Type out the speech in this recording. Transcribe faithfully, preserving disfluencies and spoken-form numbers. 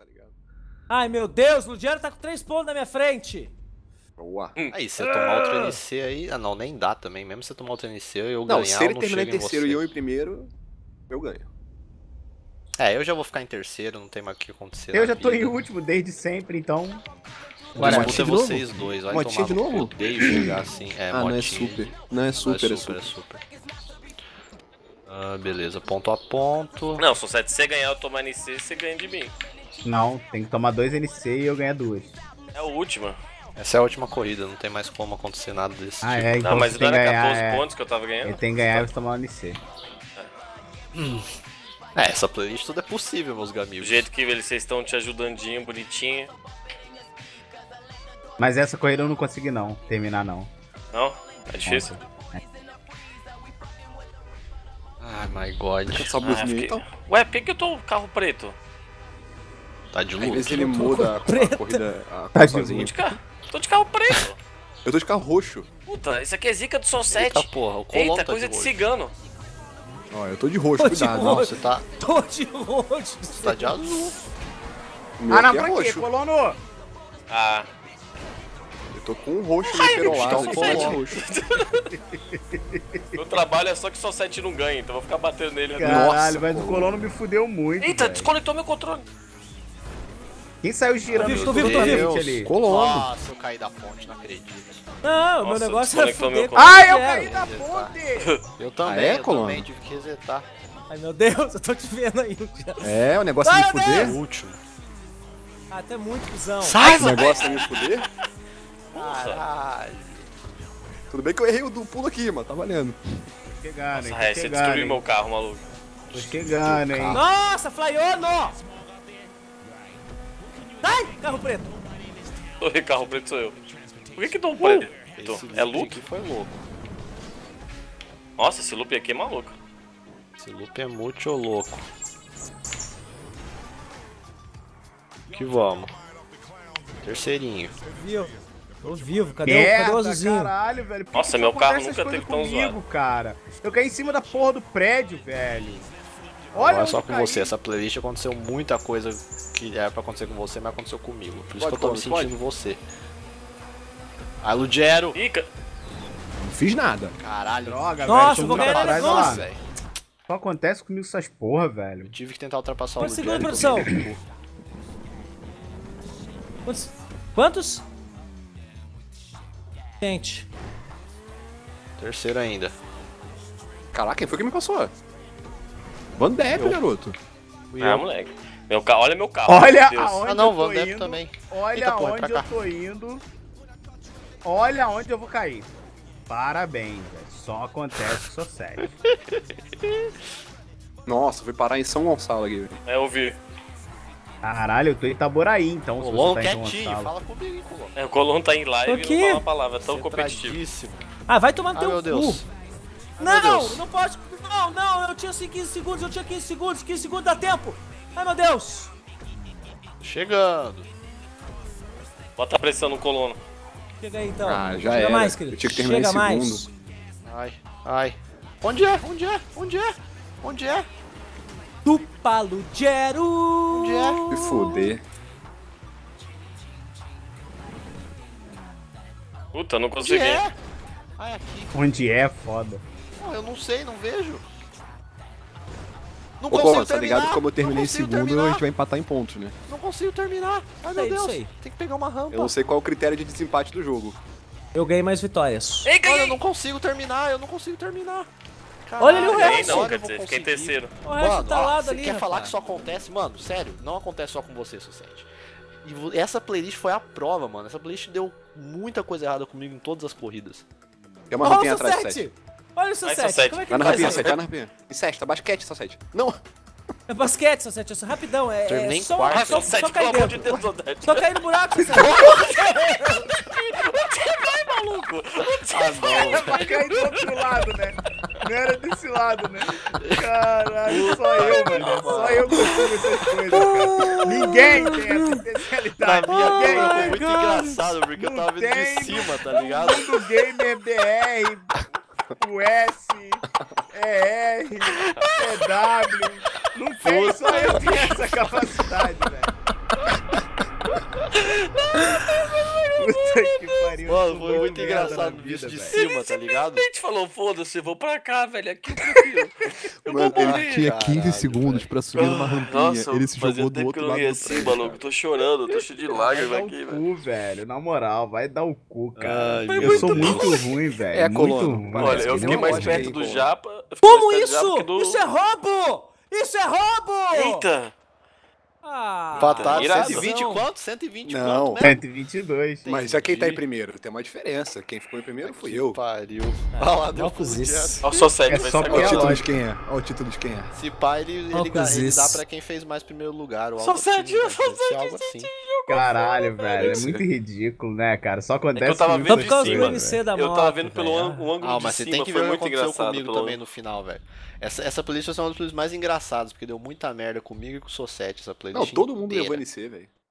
tá ligado? Ai, meu Deus, o Ludiano tá com três pontos na minha frente. Boa. Aí, se eu tomar outro N C aí... Ah, não, nem dá também. Mesmo se eu tomar outro N C, eu Não, ganhar, se ele eu não terminar em chego em terceiro você. e eu em primeiro, eu ganho. É, eu já vou ficar em terceiro, não tem mais o que acontecer. Eu já tô em último desde sempre, então... Agora, Motinha é de novo? vocês dois, vai Motinha tomar de no novo? cu, odeio jogar assim. É, Ah, não é motinha. super. Não é super, é super. É super. Ah, beleza, ponto a ponto. Não, só se você ganhar eu tomar N C, você ganha de mim. Não, tem que tomar dois N C e eu ganhar duas. É a última. Essa é a última corrida, não tem mais como acontecer nada desse Ah, tipo. é, então Não, mas você não tem que era ganhar, quatorze é. pontos que eu tava ganhando? Ele tem que ganhar e você tomar o N C. É, essa playlist tudo é possível, meus Do amigos. jeito que eles vocês estão te ajudandinho, bonitinho. Mas essa corrida eu não consegui não, terminar não. Não? É difícil? Ai, my god. Essa Ah, blusinha aí, fiquei... então. Ué, por que que eu tô carro preto? Tá de Às luto. vezes ele muda a, a corrida a Tá de sozinho. Tô de carro, tô de carro preto. Eu tô de carro roxo. Puta, isso aqui é zica do Sol sete. Eita porra, o Colom Eita, tá coisa de de roxo. cigano. Ó, eu tô de roxo, Tô de cuidado. Não, roxo. você tá, Tô de roxo. você tá de azul. O meu Ah, não, aqui é pra quê, roxo. colono? Ah, Eu tô com um roxo meio perolado, então, aqui, Colom. sete roxo. meu trabalho é só que o Sol sete não ganha, então eu vou ficar batendo nele. Caralho, Nossa, mas o pô. colono me fudeu muito, Eita, velho. desconectou meu controle. Quem saiu girando Tô vivo, tô no vivo, tô foguete vivo. ali? Colono. Nossa, eu caí da ponte, não acredito. Não, meu Nossa, negócio é desconectou fuder meu com Ai, eu zero. caí da ponte! Eu também, Ah, é, eu Colom? também tive que resetar. Ai, meu Deus, eu tô te vendo aí, Ludiano. É, o negócio é Ai, me meu fuder. O último. Ah, até muito cuzão. Sai, O negócio é me fuder. Caralho. Tudo bem que eu errei o do pulo aqui, mas tá valendo. Tô chegando, Nossa, hein, é, tô você chegando, destruiu hein. meu carro, maluco. Tô chegando, hein. Nossa, Flyono! Sai, carro preto. O carro preto sou eu. Por que que dou um preto? Esse É loop loop? aqui foi louco. Nossa, esse loop aqui é maluco. Esse loop é muito louco. Que vamos. Terceirinho. Vivo. Tô vivo, cadê Merda, o, cadê o azulzinho? caralho, velho. Por que Nossa, que meu acontece carro essas nunca coisas teve tão comigo, zoado. cara? Eu caí em cima da porra do prédio, velho. Olha Não é onde só eu com caí. você, essa playlist aconteceu muita coisa que era pra acontecer com você, mas aconteceu comigo. Por isso Pode, que eu tô me pode, sentindo você. Ai, Lugero! Ica, Não fiz nada. Caralho. Droga, Nossa, velho. eu vou tô muito ganhar pra trás, ele, olha lá. nossa. velho. Só acontece comigo essas porra, velho. Eu tive que tentar ultrapassar o Quantos Lugero. segundos, e tomei produção? no cu. Quantos? Quantos? Gente. Terceiro ainda. Caraca, quem foi que me passou? Van Depp, Eu. garoto. Fui ah, eu. moleque. Meu carro, olha meu carro. Olha meu Deus. aonde Ah não, eu tô Van Depp indo. também. Olha Eita, porra, pra onde eu cá. tô indo. Olha onde eu vou cair. Parabéns, velho. Só acontece, sou sério. Nossa, fui parar em São Gonçalo aqui. É, eu vi. Caralho, eu tô em Itaboraí, então, se Colom você tá em São quietinho, Gonçalo. fala comigo, hein, Colom. É, o Colom tá em live Tô e aqui. não fala uma palavra, é tão competitivo. Centradíssimo. Ah, vai tomar no Ai, teu meu Deus. cu. Ai, meu Não, Deus. não pode. Não, não, eu tinha quinze segundos, eu tinha quinze segundos, quinze segundos dá tempo. Ai, meu Deus. Chegando. Bota pressão no Colono. Chega aí, então. Ah, já Chega era. mais, querido. Eu tinha que terminar Chega em mais. segundo. Ai, ai. Onde é? Onde é? Onde é? Onde é? Tupalugero. Onde é? Me fuder. Puta, não Onde consegui. é? Ai, aqui. Onde é, foda. Pô, eu não sei, não vejo. Não Ô, consigo Colom, tá ligado terminar. que como eu terminei Não em consigo segundo, terminar. a gente vai empatar em pontos, né? Não consigo terminar. Ai, Sei, meu Deus. sei. Tem que pegar uma rampa. Eu não sei qual é o critério de desempate do jogo. Eu ganhei mais vitórias. Ei, Olha, ganhei! eu não consigo terminar. Eu não consigo terminar. Olha ali o Caralho, resto. Ganhei não, agora quer eu vou dizer, fiquei em conseguir. terceiro. O resto Mano, tá ó, lá você ali, quer falar rapaz. que só acontece? Mano, sério, não acontece só com você, Sucete. E vo- essa playlist foi a prova, mano. Essa playlist deu muita coisa errada comigo em todas as corridas. Tem uma Olha rampinha o atrás do Sete. set. Olha o seu Vai, Sete. Sete. Como é que Vai na ele rampinha, faz? Sete, vai na rampinha. Em Sete, basquete, só Sete. Não! É basquete, seu Sete. É só rapidão. É, Terminei é em só, quarto. Ah, só, só só, sete, cair pelo amor de dentro. Deus, Odete. Só cair no buraco, seu Sete. Maluco! Ah, não. Vai cair do outro lado, né? Não era desse lado, né? Caralho, só eu, mano. Só eu consigo essas coisas, cara. Ninguém tem essa Na especialidade. minha Ninguém. câmera foi muito God. engraçado, porque eu Não tava vendo tem. de cima, tá ligado? Mundo Gamer B R, o S, E R, E W. Não tem, só eu tenho essa capacidade, velho. assim. eu Mano, sou foi muito merda engraçado na visto de vida, cima, tá ligado? A gente falou, foda-se, vou pra cá, velho. Aqui eu prefiro. Eu vou Mano, ele morrer. tinha Caralho, quinze segundos pra subir numa rampinha. Nossa, ele se fazia jogou do tempo outro que eu não lado ia do assim, prédio, maluco. cara. Tô chorando, tô cheio de Vai lágrimas dar o aqui, velho. cu, velho. Na moral, vai dar o cu, cara. Ai, eu meu sou Deus. muito ruim, velho. É, muito colono, ruim. parece Olha, que eu deu fiquei uma mais lógica perto aí, do pô. Japa. eu fiquei Como mais perto do Japa isso? que do- Isso é roubo! Isso é roubo! Eita! Ah, Fatal, irado. cento e vinte quanto? cento e vinte Não. quanto mesmo? cento e vinte e dois. Mas já quem tá em Entendi. primeiro? Tem uma diferença. Quem ficou em primeiro fui Que eu. pariu. Olha lá, deu Loucos full isso. jazz. Olha o Society, É vai só ser Olha o porque agora. título é de quem é. Olha o título de quem é. Se pá, ele, ele, Loucos ga- ele dá isso. pra quem fez mais primeiro lugar. Ou Só algo assim, sete, né? só Deve ser algo assim. Caralho, velho. É muito ridículo, né, cara? Só acontece É que eu tava comigo vendo Por de causa cima, do M C da moto. Eu tava vendo pelo velho. ângulo, o ângulo Ah, de mas você cima, tem que foi ver o que muito aconteceu engraçado. comigo pelo também no final, velho. Essa, essa playlist vai ser uma das playlists mais engraçadas, porque deu muita merda comigo e com o Sossete, essa Não, playlist todo mundo inteira. levou N C, velho.